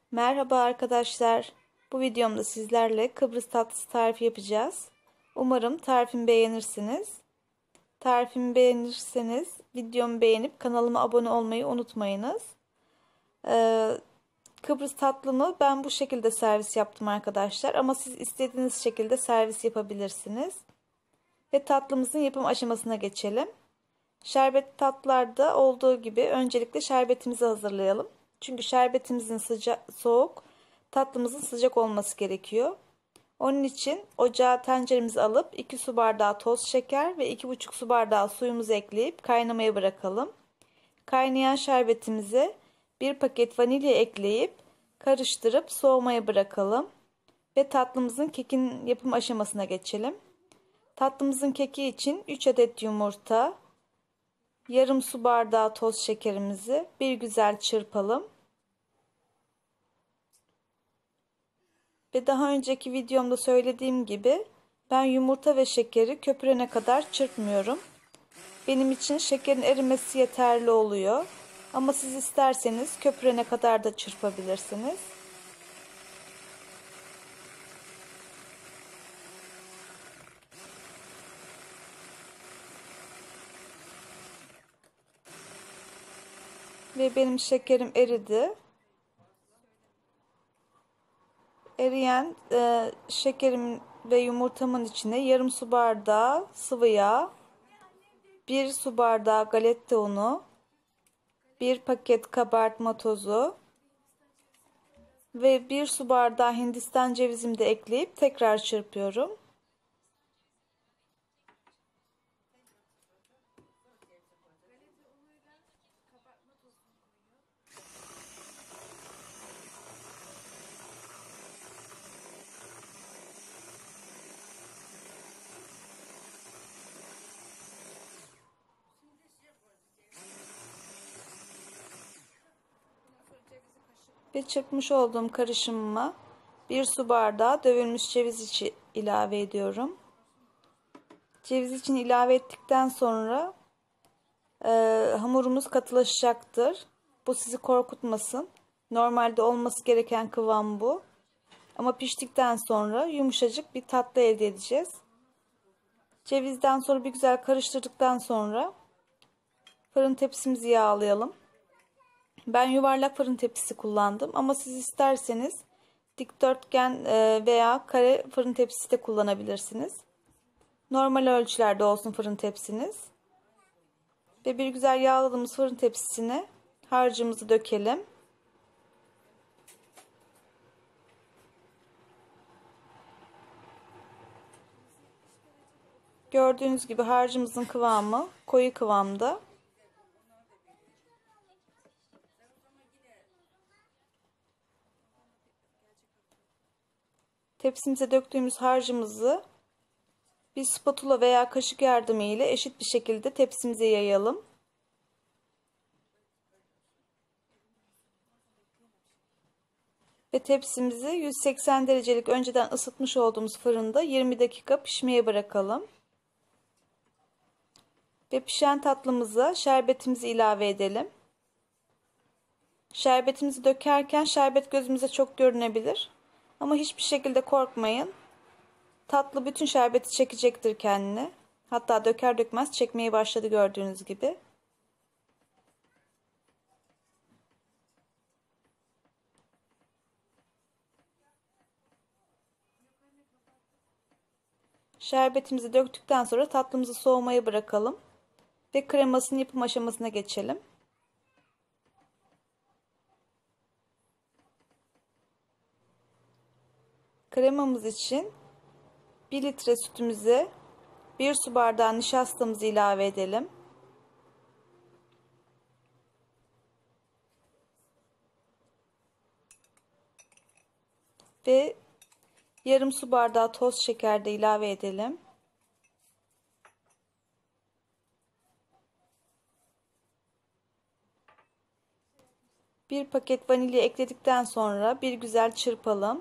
Merhaba arkadaşlar. Bu videomda sizlerle Kıbrıs tatlısı tarifi yapacağız. Umarım tarifimi beğenirsiniz. Tarifimi beğenirseniz videomu beğenip kanalıma abone olmayı unutmayınız. Kıbrıs tatlımı ben bu şekilde servis yaptım arkadaşlar. Ama siz istediğiniz şekilde servis yapabilirsiniz. Ve tatlımızın yapım aşamasına geçelim. Şerbetli tatlılarda olduğu gibi öncelikle şerbetimizi hazırlayalım. Çünkü şerbetimizin soğuk, tatlımızın sıcak olması gerekiyor. Onun için ocağa tenceremizi alıp 2 su bardağı toz şeker ve 2,5 su bardağı suyumuzu ekleyip kaynamaya bırakalım. Kaynayan şerbetimize 1 paket vanilya ekleyip karıştırıp soğumaya bırakalım. Ve tatlımızın kekin yapım aşamasına geçelim. Tatlımızın keki için 3 adet yumurta, yarım su bardağı toz şekerimizi bir güzel çırpalım. Ve daha önceki videomda söylediğim gibi ben yumurta ve şekeri köpürene kadar çırpmıyorum. Benim için şekerin erimesi yeterli oluyor. Ama siz isterseniz köpürene kadar da çırpabilirsiniz. Ve benim şekerim eridi. Eriyen şekerim ve yumurtamın içine yarım su bardağı sıvı yağ, 1 su bardağı galeta unu, 1 paket kabartma tozu ve 1 su bardağı Hindistan cevizimi de ekleyip tekrar çırpıyorum. Ve çırpmış olduğum karışımıma 1 su bardağı dövülmüş ceviz içi ilave ediyorum. Ceviz için ilave ettikten sonra hamurumuz katılaşacaktır. Bu sizi korkutmasın. Normalde olması gereken kıvam bu. Ama piştikten sonra yumuşacık bir tatlı elde edeceğiz. Cevizden sonra bir güzel karıştırdıktan sonra fırın tepsimizi yağlayalım. Ben yuvarlak fırın tepsisi kullandım ama siz isterseniz dikdörtgen veya kare fırın tepsisi de kullanabilirsiniz. Normal ölçülerde olsun fırın tepsiniz. Ve bir güzel yağladığımız fırın tepsisine harcımızı dökelim. Gördüğünüz gibi harcımızın kıvamı koyu kıvamda. Tepsimize döktüğümüz harcımızı bir spatula veya kaşık yardımıyla eşit bir şekilde tepsimize yayalım. Ve tepsimizi 180 derecelik önceden ısıtmış olduğumuz fırında 20 dakika pişmeye bırakalım. Ve pişen tatlımıza şerbetimizi ilave edelim. Şerbetimizi dökerken şerbet gözümüze çok görünebilir. Ama hiçbir şekilde korkmayın. Tatlı bütün şerbeti çekecektir kendine. Hatta döker dökmez çekmeye başladı gördüğünüz gibi. Şerbetimizi döktükten sonra tatlımızı soğumaya bırakalım. Ve kremasının yapım aşamasına geçelim. Kremamız için 1 litre sütümüze 1 su bardağı nişastamızı ilave edelim. Ve yarım su bardağı toz şeker de ilave edelim. Bir paket vanilya ekledikten sonra bir güzel çırpalım.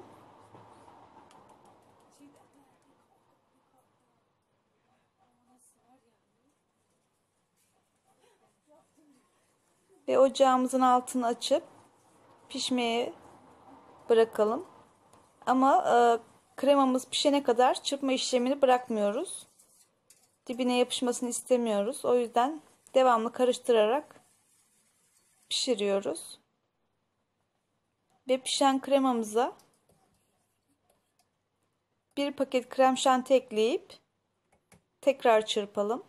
Ve ocağımızın altını açıp pişmeye bırakalım. Ama kremamız pişene kadar çırpma işlemini bırakmıyoruz. Dibine yapışmasını istemiyoruz. O yüzden devamlı karıştırarak pişiriyoruz. Ve pişen kremamıza bir paket krem şanti ekleyip tekrar çırpalım.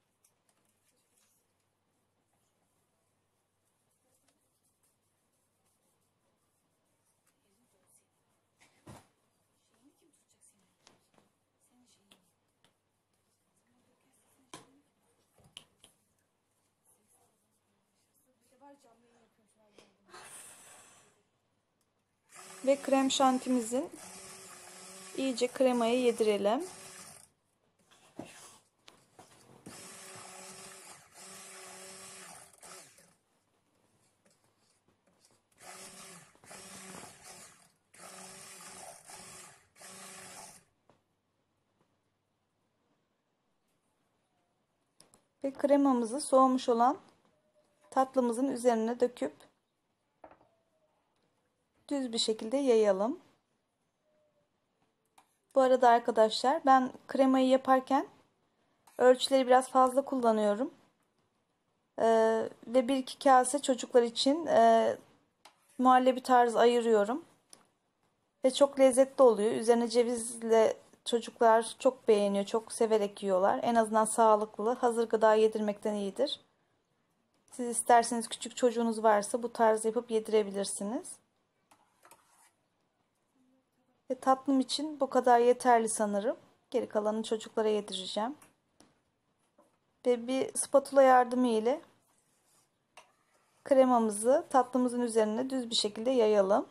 Ve krem şantimizin iyice kremayı yedirelim. Ve kremamızı soğumuş olan tatlımızın üzerine döküp düz bir şekilde yayalım. Bu arada arkadaşlar ben kremayı yaparken ölçüleri biraz fazla kullanıyorum. Ve 1-2 kase çocuklar için muhallebi tarzı ayırıyorum. Ve çok lezzetli oluyor. Üzerine cevizle çocuklar çok beğeniyor. Çok severek yiyorlar. En azından sağlıklı. Hazır gıda yedirmekten iyidir. Siz isterseniz küçük çocuğunuz varsa bu tarz yapıp yedirebilirsiniz. Ve tatlım için bu kadar yeterli sanırım. Geri kalanını çocuklara yedireceğim. Ve bir spatula yardımı ile kremamızı tatlımızın üzerine düz bir şekilde yayalım.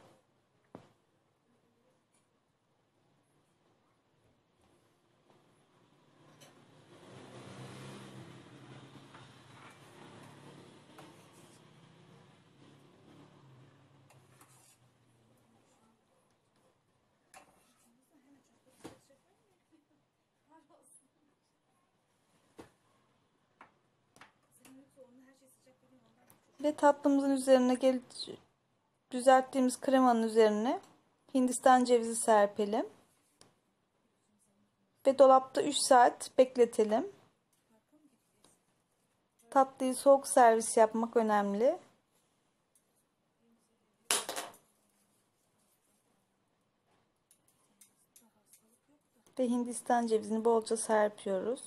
Ve tatlımızın üzerine düzelttiğimiz kremanın üzerine Hindistan cevizi serpelim. Ve dolapta 3 saat bekletelim. Tatlıyı soğuk servis yapmak önemli. Ve Hindistan cevizini bolca serpiyoruz.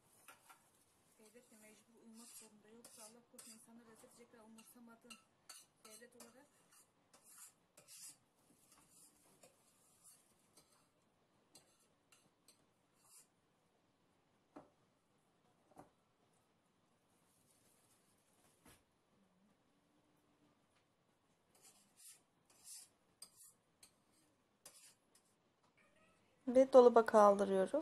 Ve dolaba kaldırıyoruz.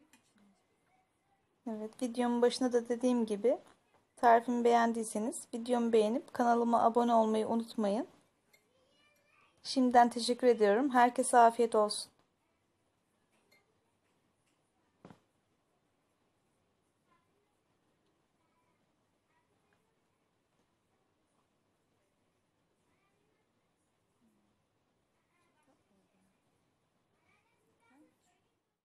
Evet, videomun başında da dediğim gibi tarifimi beğendiyseniz videomu beğenip kanalıma abone olmayı unutmayın. Şimdiden teşekkür ediyorum. Herkese afiyet olsun.